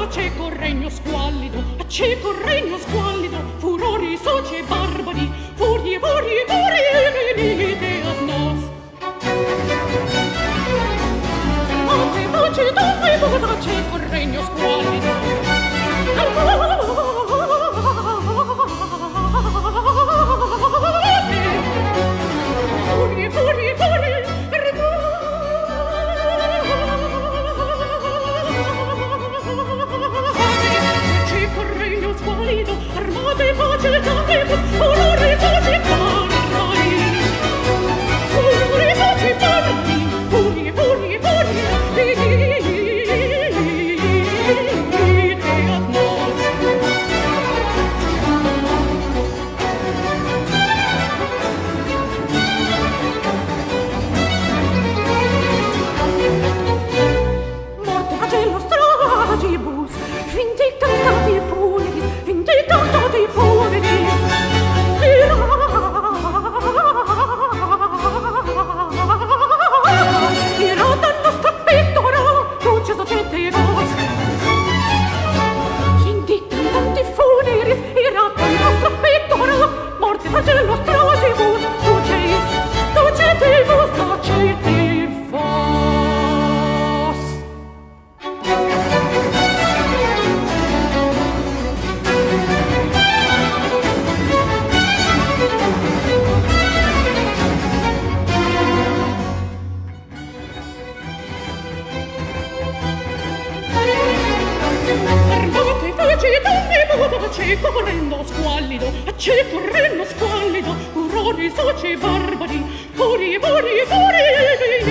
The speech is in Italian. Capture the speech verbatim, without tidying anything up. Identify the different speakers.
Speaker 1: cieco regno squallido, cieco regno squallido, furori soci e barbari, furie, furie, furie, venite a nos. Voce, voce, dove vota cieco regno squallido? Furie, furie, furie, cieco regno squallido, armate pace capibus, furore soci barbari, furore soci barbari, furie, furie, furie, venite a nos. Morte flagello stragibus, vindicati funeris, vindicati funeris, irata il nostro pettora, luce societe vos. Vindicati funeris, irata il nostro pettora, morte flagello stragibus, luceis, lucete vos, lucete vos. Armate voci donne muto, cieco regno squallido, cieco regno squallido, furori soci barbari, furie, furie, furie,